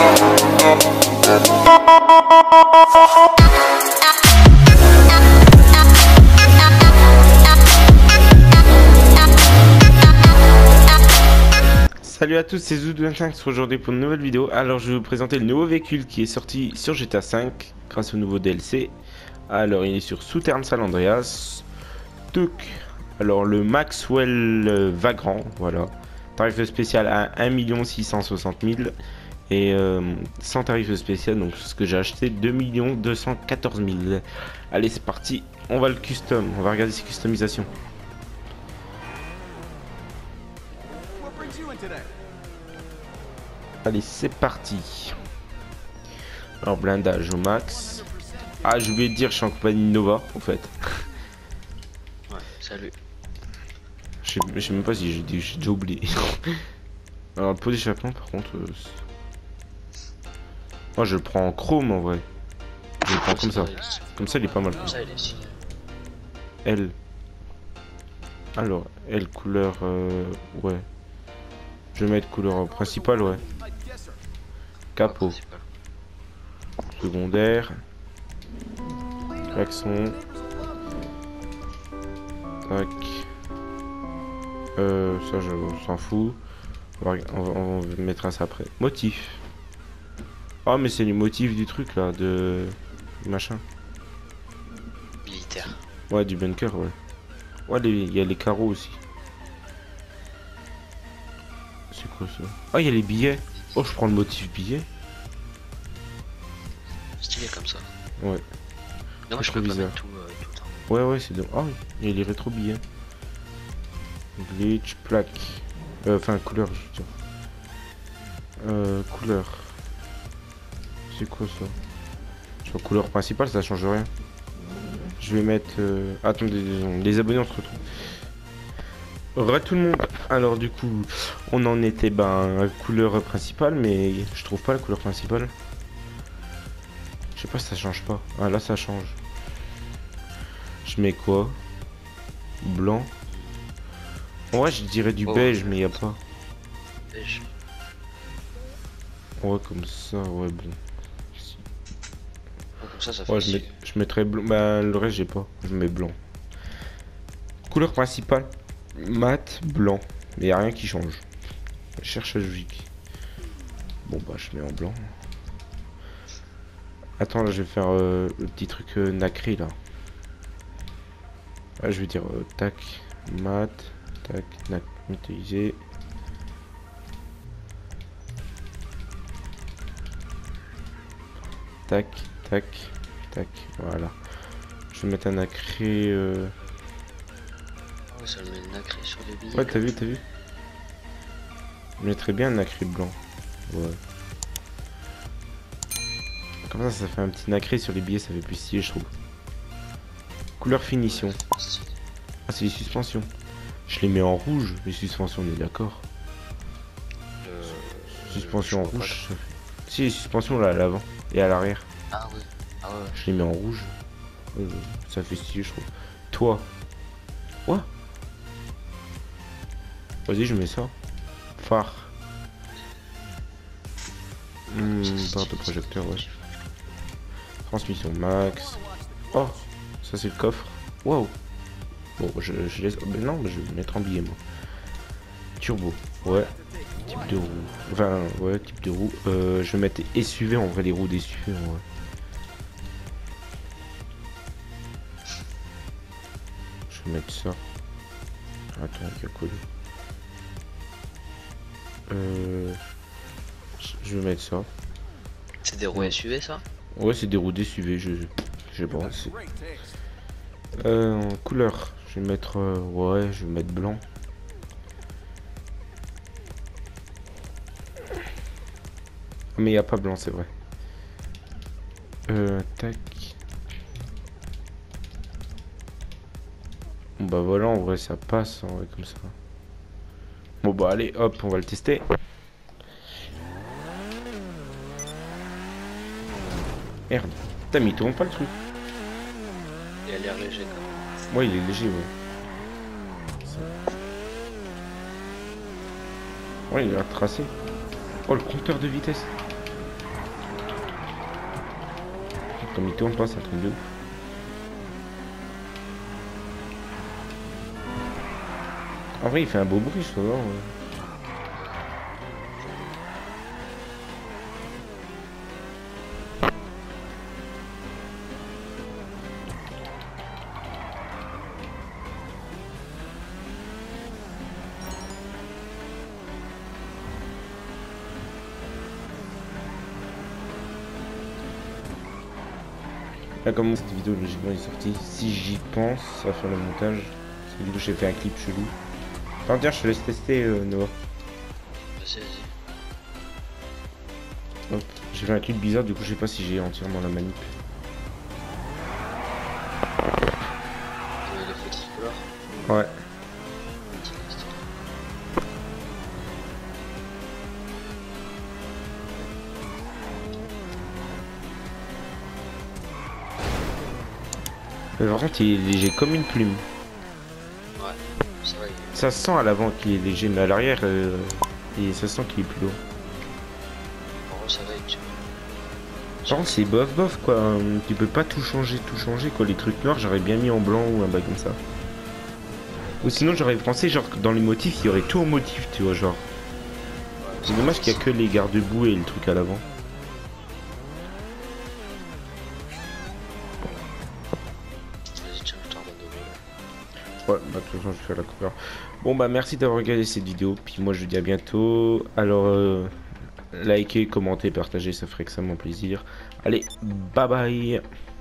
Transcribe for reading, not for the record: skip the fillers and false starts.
Salut à tous, c'est Zoud25 aujourd'hui pour une nouvelle vidéo. Alors je vais vous présenter le nouveau véhicule qui est sorti sur GTA V grâce au nouveau DLC. Alors il est sur Southern San Andreas. Donc, alors le Maxwell Vagrant, voilà. Tarif spécial à 1 660 000 et sans tarif spécial, donc ce que j'ai acheté 2 214 000. Allez c'est parti, on va le custom, on va regarder ses customisations. Allez, c'est parti. Alors, blindage au max. Ah, je voulais te dire, je suis en compagnie de Nova, en fait. Ouais, salut. Je sais même pas si j'ai déjà oublié. Alors, le pot d'échappement, par contre... Moi, je le prends en chrome, en vrai. Je le prends comme ça. Comme ça, il est pas mal. Comme ça, il est signé. L. Alors, L couleur... ouais. Je vais mettre couleur principale, ouais. Capot. Secondaire. Klaxon. Tac. Ça, on s'en fout. On va mettre ça après. Motif. Ah, mais c'est les motifs du truc là, de machin. Militaire. Ouais, du bunker, ouais. Ouais, il y a les carreaux aussi. C'est quoi ça? Ah, il y a les billets. Oh, je prends le motif billet. Stylé comme ça. Ouais. Non, je peux pas mettre tout le temps. Ouais, ouais, c'est de... Ah, oui, il y a les rétro billets. Glitch, plaque. Enfin, couleur, je veux dire. Couleur. C'est quoi ça? Je vois couleur principale, ça change rien. Je vais mettre... Attendez, les abonnés, on se retrouve. Re tout le monde. Alors du coup, on en était couleur principale, mais je trouve pas la couleur principale. Je sais pas si ça change pas. Ah là ça change. Je mets quoi? Blanc. En vrai je dirais du beige, mais y a pas. Beige. Ouais comme ça, ouais bon. Comme ça fait. Ouais je mettrais blanc. Bah le reste j'ai pas. Je mets blanc. Couleur principale. Mat, blanc, mais y a rien qui change. Je cherche la logique. Bon bah je mets en blanc. Attends là je vais faire le petit truc nacré là. Ah, je vais dire tac, mat, tac, métallisé. Tac, tac, tac, voilà. Je vais mettre un nacré. Ça le met le nacré sur les billets. Ouais, t'as vu, Je mettrais bien un nacré blanc. Ouais. Comme ça fait un petit nacré sur les billets, ça fait plus stylé, je trouve. Couleur finition. Ah, c'est les suspensions. Je les mets en rouge, les suspensions, on est d'accord. Suspension en rouge, ça fait... Si, les suspensions là, à l'avant et à l'arrière. Ah oui. Ah ouais. Je les mets en rouge. Ça fait stylé, je trouve. Toi. Quoi? Vas-y, je mets ça. Phare. Barre de projecteur, ouais. Transmission max. Oh, ça c'est le coffre. Wow. Bon, je laisse. Mais non, mais je vais le mettre en billet, moi. Turbo. Ouais. Type de roue. Enfin, ouais, type de roue. Je vais mettre SUV en vrai, les roues des SUV en vrai. Je vais mettre ça. Attends, il y a quoi là? Je vais mettre ça. C'est des roues SUV ça? Ouais, c'est des roues SUV, je sais pas. Couleur, je vais mettre ouais, je vais mettre blanc. Mais il n'y a pas blanc, c'est vrai. Tac. Bon bah voilà, en vrai ça passe en vrai comme ça. Bon bah allez, hop, on va le tester. Merde, putain mais il tourne pas le truc. Il a l'air léger quand même. Ouais, il est léger, ouais. Ouais, il a tracé. Oh, le compteur de vitesse. comme il tourne pas, c'est un truc de ouf. En vrai, il fait un beau bruit, je vois. Là, comme cette vidéo logiquement est sortie, si j'y pense à faire le montage, cette vidéo j'ai fait un clip chelou. Enfin, tiens, je te laisse tester Noah. Vas-y, vas-y. Hop, j'ai fait un clip bizarre, du coup je sais pas si j'ai entièrement la manip. Le feu tricolore. Ouais. Mais par contre il est léger comme une plume. Ouais, ça va. Ça se sent à l'avant qu'il est léger, mais à l'arrière, ça sent qu'il est plus lourd. En gros, ça va. Par contre c'est bof bof quoi, tu peux pas tout changer quoi. Les trucs noirs j'aurais bien mis en blanc ou un bail comme ça. Ou sinon j'aurais pensé genre que dans les motifs il y aurait tout en motif, tu vois, genre. C'est dommage qu'il y a que les garde-boue et le truc à l'avant. Vas-y, tiens, je t'en redonne de Ouais, bah de toute façon je fais la couleur. Bon bah merci d'avoir regardé cette vidéo, puis moi je vous dis à bientôt. Alors likez, commentez, partagez, ça ferait extrêmement plaisir. Allez, bye bye.